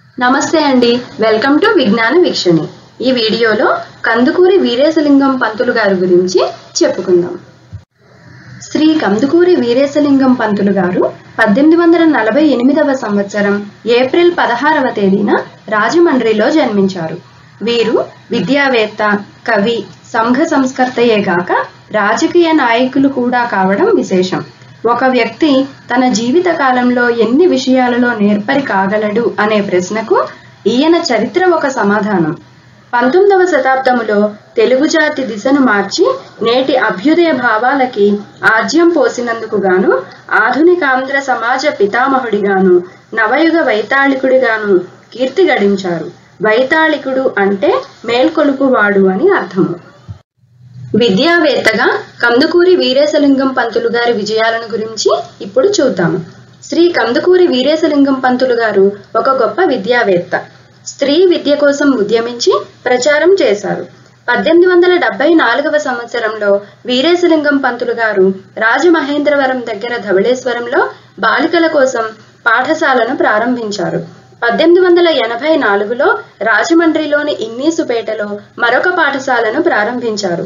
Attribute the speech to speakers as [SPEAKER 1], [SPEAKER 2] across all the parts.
[SPEAKER 1] నమస్తే అండి, welcome to విజ్ఞాన వీక్షణి. ఈ వీడియోలో కందుకూరి వీరేశలింగం పంతులు గారి గురించి చెప్పుకుందాం. శ్రీ కందుకూరి వీరేశలింగం పంతులు గారు 1848వ సంవత్సరం ఏప్రిల్ 16వ తేదీన రాజమండ్రిలో జన్మించారు. వీరు విద్యావేత్త, కవి, సంఘ సంస్కర్తయే గాక రాజకీయ నాయకులు కూడా కావడం విశేషం. ఒక వ్యక్తి తన జీవిత కాలంలో ఎన్ని విషయాలలో నేర్పరి కాగలడు అనే ప్రశ్నకు ఈయన చరిత్ర ఒక సమాధానం. 19వ శతాబ్దములో తెలుగు జాతి దిశను మార్చి నేటి అభ్యుదయ భావాలకి ఆజ్యం పోసినందుకు గాను ఆధునిక ఆంధ్ర సమాజ పితామహుడిగాను నవయుగ వైతాళికుడిగాను కీర్తి గడించారు. వైతాళికుడు అంటే మేల్కొలుపువాడు అని అర్థము. విద్యావేత్తగా కందుకూరి వీరేశలింగం పంతులు గారి విజయాలను గురించి ఇప్పుడు చూద్దాము. శ్రీ కందుకూరి వీరేశలింగం పంతులు గారు ఒక గొప్ప విద్యావేత్త. స్త్రీ విద్య కోసం ఉద్యమించి ప్రచారం చేశారు. 1874వ సంవత్సరంలో వీరేశలింగం పంతులు గారు రాజమహేంద్రవరం దగ్గర ధవళేశ్వరంలో బాలికల కోసం పాఠశాలను ప్రారంభించారు. 1884లో రాజమండ్రిలోని ఇన్నీసుపేటలో మరొక పాఠశాలను ప్రారంభించారు.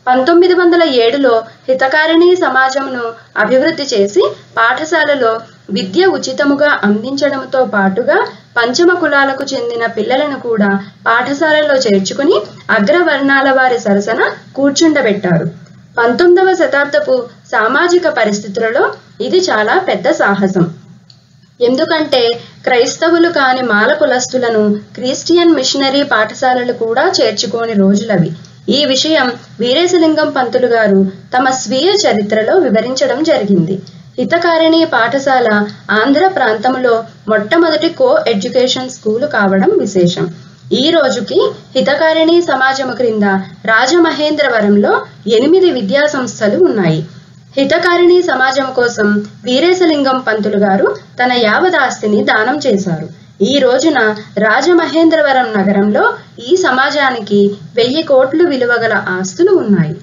[SPEAKER 1] 1907లో హితకారిణి సమాజమును అభివృద్ధి చేసి పాఠశాలలో విద్య ఉచితముగా అందించడంతో పాటుగా పంచమ కులాలకు చెందిన పిల్లలను కూడా పాఠశాలలో చేర్చుకుని అగ్రవర్ణాల వారి సరసన కూర్చుండబెట్టారు. 19వ శతాబ్దపు సామాజిక పరిస్థితులలో ఇది చాలా పెద్ద సాహసం. ఎందుకంటే క్రైస్తవులు కాని మాల కులస్తులను క్రిస్టియన్ మిషనరీ పాఠశాలలు కూడా చేర్చుకోని రోజులవి. ఈ విషయం వీరేశలింగం పంతులు గారు తమ స్వీయ చరిత్రలో వివరించడం జరిగింది. హితకారిణి పాఠశాల ఆంధ్ర ప్రాంతంలో మొట్టమొదటి కో ఎడ్యుకేషన్ స్కూలు కావడం విశేషం. ఈ రోజుకి హితకారిణి సమాజము క్రింద రాజమహేంద్రవరంలో 8 విద్యా సంస్థలు ఉన్నాయి. హితకారిణి సమాజం కోసం వీరేశలింగం పంతులు గారు తన యావదాస్తిని దానం చేశారు. ఈ రోజున రాజమహేంద్రవరం నగరంలో ఈ సమాజానికి 1000 కోట్లు విలువగల ఆస్తులు ఉన్నాయి.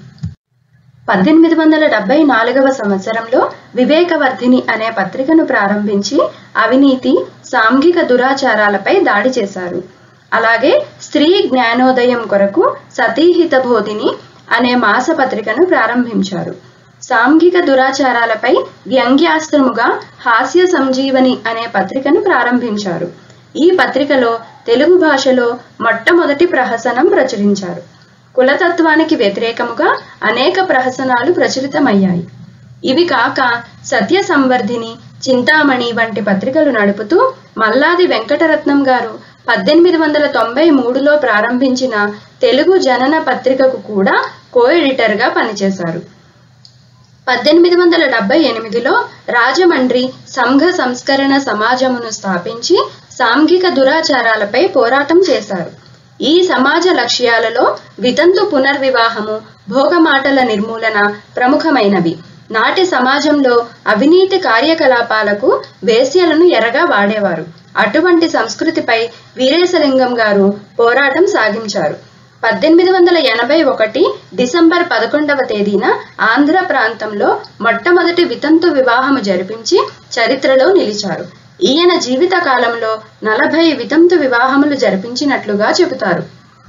[SPEAKER 1] 1874వ సంవత్సరంలో వివేకవర్ధిని అనే పత్రికను ప్రారంభించి అవినీతి, సాంఘిక దురాచారాలపై దాడి చేశారు. అలాగే స్త్రీ జ్ఞానోదయం కొరకు సతీహితబోధిని అనే మాసపత్రికను ప్రారంభించారు. సాంఘిక దురాచారాలపై వ్యంగ్యాస్త్రముగా హాస్య సంజీవని అనే పత్రికను ప్రారంభించారు. ఈ పత్రికలో తెలుగు భాషలో మొట్టమొదటి ప్రహసనం ప్రచురించారు. కులతత్వానికి వ్యతిరేకముగా అనేక ప్రహసనాలు ప్రచురితమయ్యాయి. ఇవి కాక సత్య సంవర్ధిని, చింతామణి వంటి పత్రికలు నడుపుతూ మల్లాది వెంకటరత్నం గారు 1893లో ప్రారంభించిన తెలుగు జనన పత్రికకు కూడా కో ఎడిటర్గా పనిచేశారు. 1878లో రాజమండ్రి సంఘ సంస్కరణ సమాజమును స్థాపించి సాంఘిక దురాచారాలపై పోరాటం చేశారు. ఈ సమాజ లక్ష్యాలలో వితంతు పునర్వివాహము, భోగమాటల నిర్మూలన ప్రముఖమైనవి. నాటి సమాజంలో అవినీతి కార్యకలాపాలకు వేశ్యలను ఎరగా వాడేవారు. అటువంటి సంస్కృతిపై వీరేశలింగం గారు పోరాటం సాగించారు. 1881 డిసెంబర్ 11వ తేదీన ఆంధ్ర ప్రాంతంలో మొట్టమొదటి వితంతు వివాహము జరిపించి చరిత్రలో నిలిచారు. ఈయన జీవిత కాలంలో 40 వితంతు వివాహములు జరిపించినట్లుగా చెబుతారు.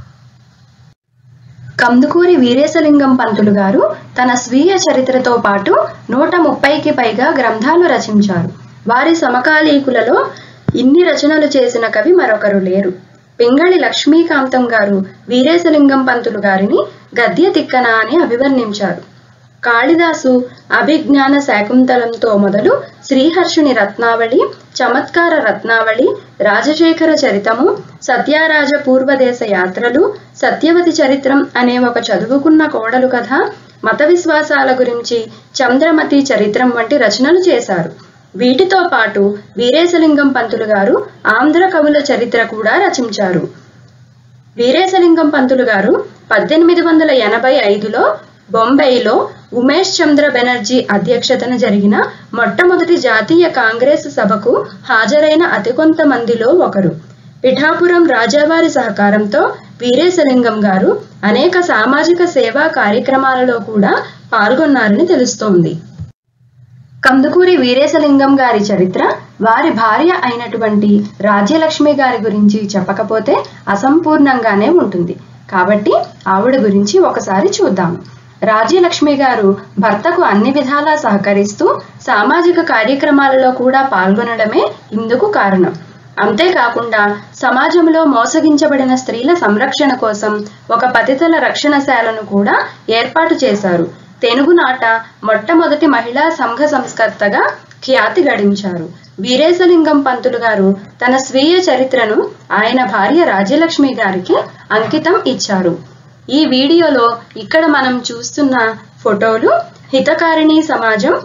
[SPEAKER 1] కందుకూరి వీరేశలింగం పంతులు గారు తన స్వీయ చరిత్రతో పాటు 130కి పైగా గ్రంథాలు రచించారు. వారి సమకాలీకులలో ఇన్ని రచనలు చేసిన కవి మరొకరు లేరు. పింగళి లక్ష్మీకాంతం గారు వీరేశలింగం పంతులు గారిని గద్య తిక్కన అని అభివర్ణించారు. కాళిదాసు అభిజ్ఞాన శాకుంతలంతో మొదలు శ్రీహర్షుని రత్నావళి, చమత్కార రత్నావళి, రాజశేఖర చరితము, సత్యారాజ పూర్వదేశ యాత్రలు, సత్యవతి చరిత్రం అనే ఒక చదువుకున్న కోడలు కథ, మత విశ్వాసాల గురించి చంద్రమతి చరిత్రం వంటి రచనలు చేశారు. వీటితో పాటు వీరేశలింగం పంతులు గారు ఆంధ్ర కవుల చరిత్ర కూడా రచించారు. వీరేశలింగం పంతులు గారు 1885లో బొంబాయిలో ఉమేష్ చంద్ర బెనర్జీ అధ్యక్షతన జరిగిన మొట్టమొదటి జాతీయ కాంగ్రెస్ సభకు హాజరైన అతి కొంతమందిలో ఒకరు. పిఠాపురం రాజావారి సహకారంతో వీరేశలింగం గారు అనేక సామాజిక సేవా కార్యక్రమాలలో కూడా పాల్గొన్నారని తెలుస్తోంది. కందుకూరి వీరేశలింగం గారి చరిత్ర వారి భార్య అయినటువంటి రాజ్యలక్ష్మి గారి గురించి చెప్పకపోతే అసంపూర్ణంగానే ఉంటుంది. కాబట్టి ఆవిడ గురించి ఒకసారి చూద్దాం. రాజ్యలక్ష్మి గారు భర్తకు అన్ని విధాలా సహకరిస్తూ సామాజిక కార్యక్రమాలలో కూడా పాల్గొనడమే ఇందుకు కారణం. అంతేకాకుండా సమాజంలో మోసగించబడిన స్త్రీల సంరక్షణ కోసం ఒక పతితల రక్షణశాలను కూడా ఏర్పాటు చేశారు. తెనుగునాట మొట్టమొదటి మహిళా సంఘ సంస్కర్తగా ఖ్యాతి గడించారు. వీరేశలింగం పంతులు గారు తన స్వీయ చరిత్రను ఆయన భార్య రాజ్యలక్ష్మి గారికి అంకితం ఇచ్చారు. ఈ వీడియోలో ఇక్కడ మనం చూస్తున్న ఫోటోలు హితకారిణి సమాజం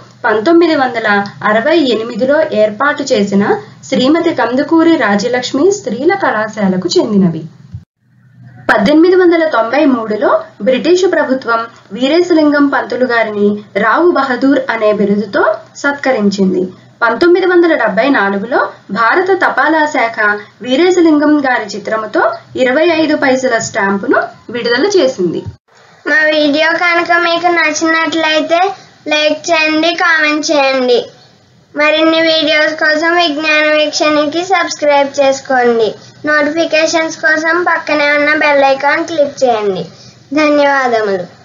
[SPEAKER 1] 1968లో ఏర్పాటు చేసిన శ్రీమతి కందుకూరి రాజ్యలక్ష్మి స్త్రీల కళాశాలకు చెందినవి. 1893లో బ్రిటిషు ప్రభుత్వం వీరేశలింగం పంతులు గారిని రావు బహదూర్ అనే బిరుదుతో సత్కరించింది. 1974లో భారత తపాలా శాఖ వీరేశలింగం గారి చిత్రముతో 25 పైసల స్టాంపును విడుదల చేసింది.
[SPEAKER 2] మా వీడియో కనుక మీకు నచ్చినట్లయితే లైక్ చేయండి, కామెంట్ చేయండి. మరిన్ని వీడియోస్ కోసం విజ్ఞాన వీక్షణకి సబ్స్క్రైబ్ చేసుకోండి. నోటిఫికేషన్స్ కోసం పక్కనే ఉన్న బెల్ ఐకాన్ క్లిక్ చేయండి. ధన్యవాదములు.